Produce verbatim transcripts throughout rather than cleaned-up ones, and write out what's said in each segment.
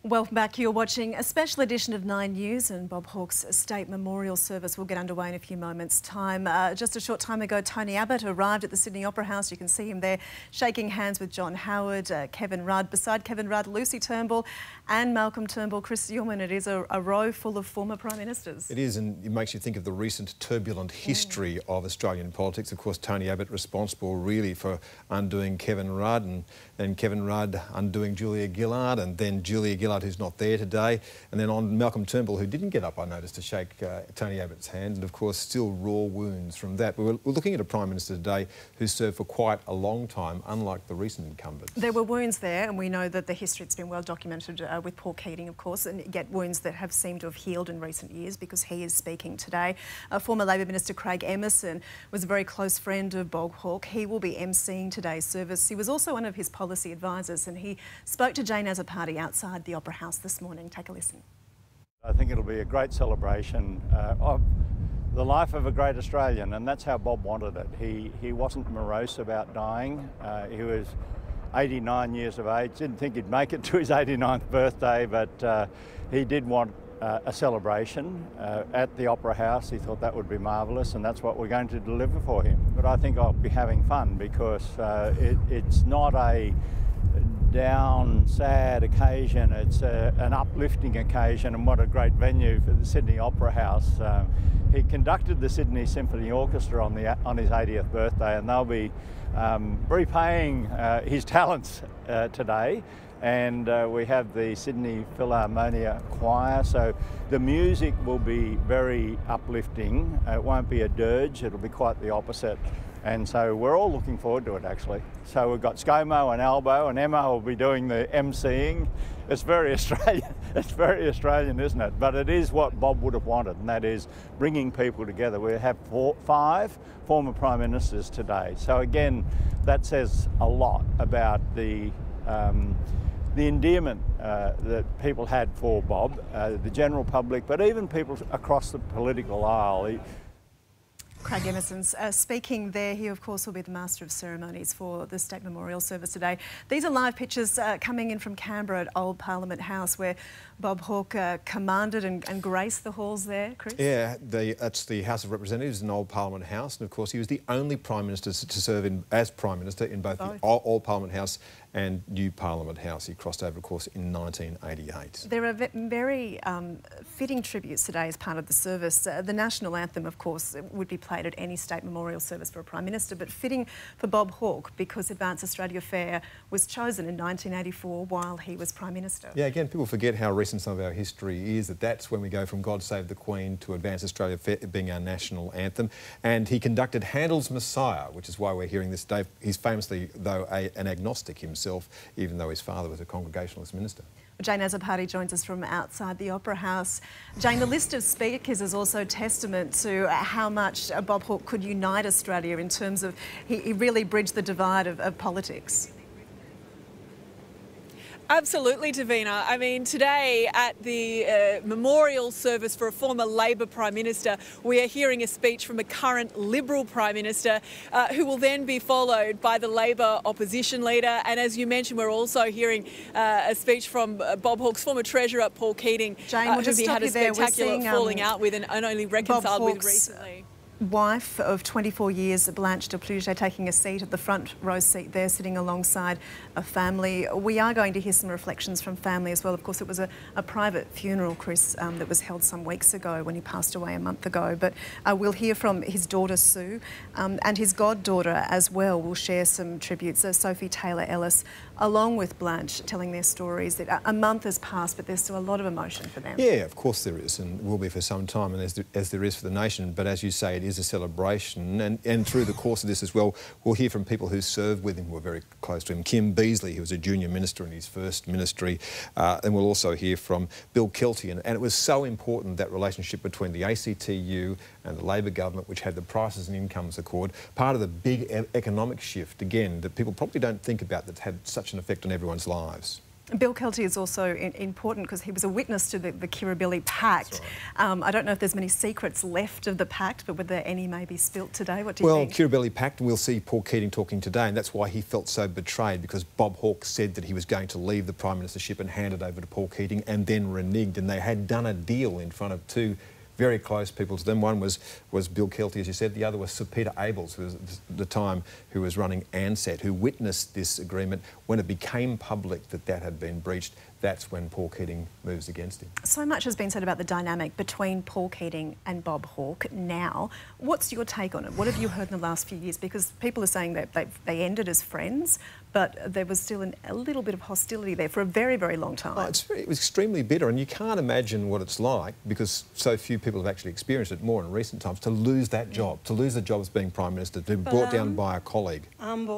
Welcome back. You're watching a special edition of Nine News, and Bob Hawke's state memorial service will get underway in a few moments' time. Uh, just a short time ago, Tony Abbott arrived at the Sydney Opera House. You can see him there shaking hands with John Howard, uh, Kevin Rudd. Beside Kevin Rudd, Lucy Turnbull and Malcolm Turnbull. Chris Yeoman, it is a, a row full of former Prime Ministers. It is, and it makes you think of the recent turbulent history mm. of Australian politics. Of course, Tony Abbott responsible really for undoing Kevin Rudd, and then Kevin Rudd undoing Julia Gillard, and then Julia Gillard, who's not there today, and then on Malcolm Turnbull, who didn't get up, I noticed, to shake uh, Tony Abbott's hand, and of course still raw wounds from that. We're, we're looking at a Prime Minister today who served for quite a long time, unlike the recent incumbents. There were wounds there, and we know that the history, it's been well documented uh, with Paul Keating, of course, and yet wounds that have seemed to have healed in recent years, because he is speaking today. Uh, former Labor Minister Craig Emerson was a very close friend of Bob Hawke. He will be emceeing today's service. He was also one of his policy advisors, and he spoke to Jane Azzopardi outside the Opera House this morning. Take a listen. I think it'll be a great celebration uh, of the life of a great Australian, and that's how Bob wanted it. He, he wasn't morose about dying. Uh, he was eighty-nine years of age, didn't think he'd make it to his eighty-ninth birthday, but uh, he did want uh, a celebration uh, at the Opera House. He thought that would be marvellous, and that's what we're going to deliver for him. But I think I'll be having fun, because uh, it, it's not a down, sad occasion. It's a, an uplifting occasion, and what a great venue for the Sydney Opera House. Um, he conducted the Sydney Symphony Orchestra on, the, on his eightieth birthday, and they'll be um, repaying uh, his talents uh, today. And uh, we have the Sydney Philharmonia Choir, so the music will be very uplifting. Uh, it won't be a dirge, it'll be quite the opposite. And so we're all looking forward to it, actually. So we've got ScoMo and Albo, and Emma will be doing the emceeing. It's very Australian. It's very Australian, isn't it? But it is what Bob would have wanted, and that is bringing people together. We have four, five former Prime Ministers today. So again, that says a lot about the um, the endearment uh, that people had for Bob, uh, the general public, but even people across the political aisle. He, Craig Emerson's uh, speaking there. He, of course, will be the Master of Ceremonies for the State Memorial Service today. These are live pictures uh, coming in from Canberra at Old Parliament House, where Bob Hawke uh, commanded and, and graced the halls there, Chris? Yeah, the, that's the House of Representatives in Old Parliament House, and of course he was the only Prime Minister to serve in, as Prime Minister in both, both. the Old Parliament House and New Parliament House. He crossed over, of course, in nineteen eighty-eight. There are very um, fitting tributes today as part of the service. Uh, the national anthem, of course, would be played at any state memorial service for a Prime Minister, but fitting for Bob Hawke because Advance Australia Fair was chosen in nineteen eighty-four while he was Prime Minister. Yeah, again, people forget how recent some of our history is, that that's when we go from God Save the Queen to Advance Australia Fair being our national anthem. And he conducted Handel's Messiah, which is why we're hearing this today. He's famously, though, a, an agnostic himself, even though his father was a Congregationalist minister. Jane Azzopardi joins us from outside the Opera House. Jane, the list of speakers is also testament to how much Bob Hawke could unite Australia in terms of he, he really bridged the divide of, of politics. Absolutely, Davina. I mean, today at the uh, memorial service for a former Labor Prime Minister, we are hearing a speech from a current Liberal Prime Minister uh, who will then be followed by the Labor opposition leader. And as you mentioned, we're also hearing uh, a speech from uh, Bob Hawke's former Treasurer, Paul Keating, Jane, uh, we'll who he had a spectacular seeing, um, falling out with and only reconciled with recently. Wife of twenty-four years, Blanche de Pluget, taking a seat at the front row seat there, sitting alongside a family. We are going to hear some reflections from family as well. Of course, it was a, a private funeral, Chris, um, that was held some weeks ago when he passed away a month ago. But uh, we'll hear from his daughter, Sue, um, and his goddaughter as well will share some tributes. Uh, Sophie Taylor-Ellis, along with Blanche, telling their stories. That a month has passed, but there's still a lot of emotion for them. Yeah, of course there is, and will be for some time, and as there, as there is for the nation. But as you say, it is a celebration, and, and through the course of this as well, we'll hear from people who served with him, who were very close to him. Kim Beazley, who was a junior minister in his first ministry, uh, and we'll also hear from Bill Kelty. And, and it was so important, that relationship between the A C T U and the Labor government, which had the Prices and Incomes Accord, part of the big e economic shift, again, that people probably don't think about, that's had such an effect on everyone's lives. Bill Kelty is also in, important because he was a witness to the, the Kirribilli Pact. Right. Um, I don't know if there's many secrets left of the pact, but were there any maybe spilt today? What do you well, think? Well, Kirribilli Pact, we'll see Paul Keating talking today, and that's why he felt so betrayed, because Bob Hawke said that he was going to leave the Prime Ministership and hand it over to Paul Keating, and then reneged, and they had done a deal in front of two very close people to them. One was, was Bill Kelty, as you said. The other was Sir Peter Abels, who was at the time who was running ANZAC, who witnessed this agreement. When it became public that that had been breached, that's when Paul Keating moves against him. So much has been said about the dynamic between Paul Keating and Bob Hawke now. What's your take on it? What have you heard in the last few years? Because people are saying that they, they ended as friends, but there was still an, a little bit of hostility there for a very, very long time. Oh, it's, it was extremely bitter, and you can't imagine what it's like, because so few people have actually experienced it more in recent times, to lose that job, to lose the job as being Prime Minister, to be brought down by a colleague. We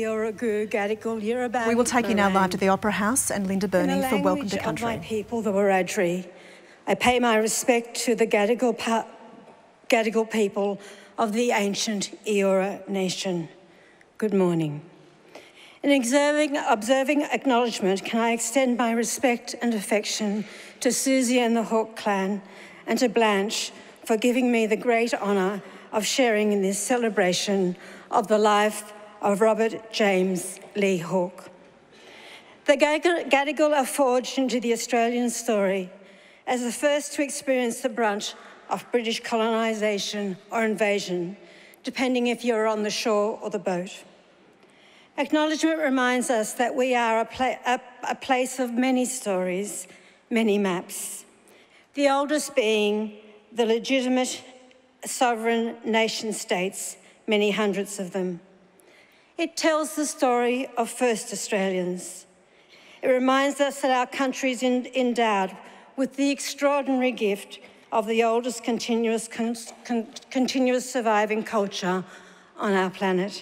will take you now live to the Opera House and Linda Burney for Welcome to Country. Of my people, the Wiradjuri, I pay my respect to the Gadigal, pa Gadigal people of the ancient Eora nation. Good morning. In observing, observing acknowledgement, can I extend my respect and affection to Susie and the Hawke clan, and to Blanche for giving me the great honour of sharing in this celebration of the life of Robert James Lee Hawke. The Gadigal are forged into the Australian story as the first to experience the brunt of British colonisation or invasion, depending if you're on the shore or the boat. Acknowledgement reminds us that we are a, pla a, a place of many stories, many maps, the oldest being the legitimate sovereign nation states, many hundreds of them. It tells the story of first Australians. It reminds us that our country is endowed with the extraordinary gift of the oldest continuous, con con continuous surviving culture on our planet.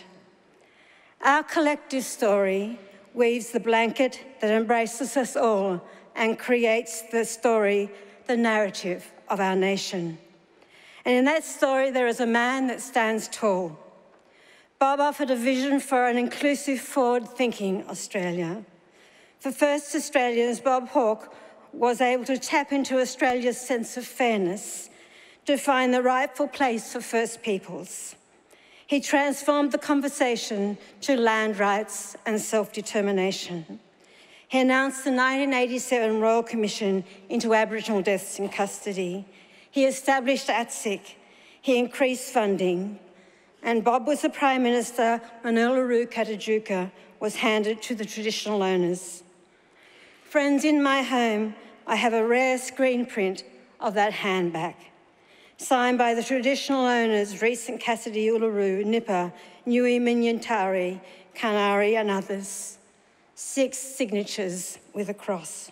Our collective story weaves the blanket that embraces us all and creates the story, the narrative of our nation. And in that story, there is a man that stands tall. Bob offered a vision for an inclusive, forward-thinking Australia. For first Australians, Bob Hawke was able to tap into Australia's sense of fairness to find the rightful place for First Peoples. He transformed the conversation to land rights and self-determination. He announced the nineteen eighty-seven Royal Commission into Aboriginal deaths in custody. He established A T S I C. He increased funding. And Bob was the Prime Minister when Uluru Katajuka was handed to the traditional owners. Friends, in my home, I have a rare screen print of that handback, signed by the traditional owners, recent Cassidy, Uluru, Nipper, Nui Minyantari, Kanari and others. Six signatures with a cross.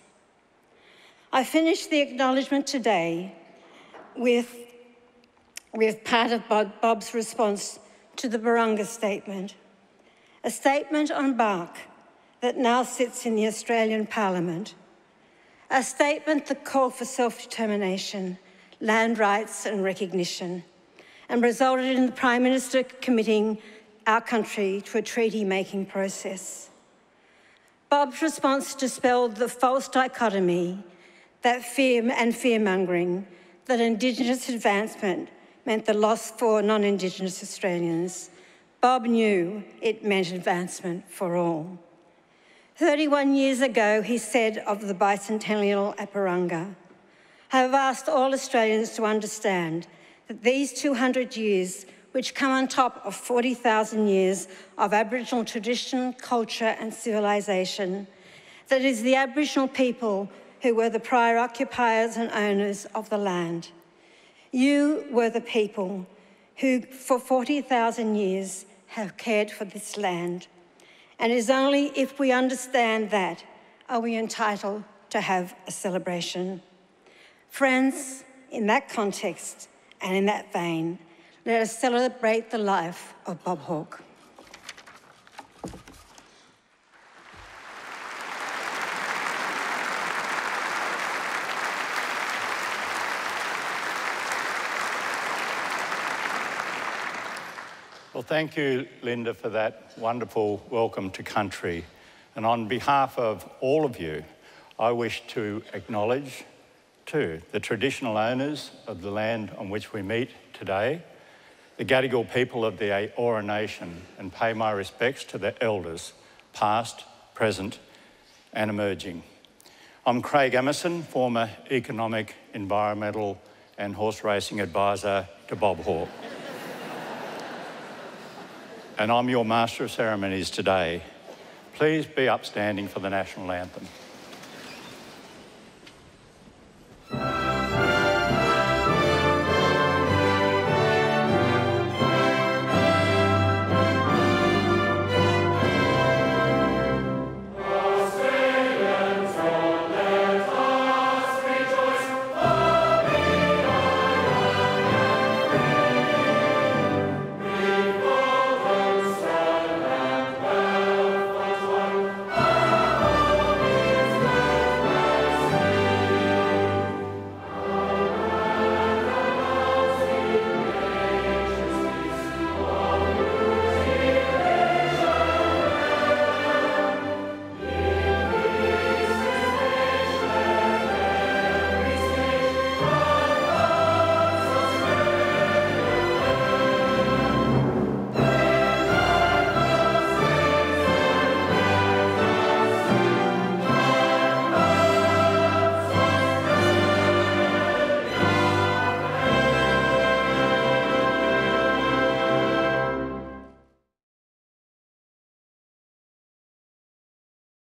I finished the acknowledgement today with, with part of Bob, Bob's response to the Barunga Statement, a statement on bark that now sits in the Australian Parliament, a statement that called for self-determination, land rights and recognition, and resulted in the Prime Minister committing our country to a treaty-making process. Bob's response dispelled the false dichotomy that fear and fear-mongering that Indigenous advancement meant the loss for non-Indigenous Australians. Bob knew it meant advancement for all. thirty-one years ago, he said of the bicentennial at Barunga, I have asked all Australians to understand that these two hundred years, which come on top of forty thousand years of Aboriginal tradition, culture and civilisation, that it is the Aboriginal people who were the prior occupiers and owners of the land. You were the people who, for forty thousand years, have cared for this land. And it is only if we understand that are we entitled to have a celebration. Friends, in that context and in that vein, let us celebrate the life of Bob Hawke. Well, thank you, Linda, for that wonderful welcome to country. And on behalf of all of you, I wish to acknowledge too the traditional owners of the land on which we meet today, the Gadigal people of the Eora Nation, and pay my respects to their elders, past, present and emerging. I'm Craig Emerson, former Economic, Environmental and Horse Racing Advisor to Bob Hawke. And I'm your Master of Ceremonies today. Please be upstanding for the National Anthem.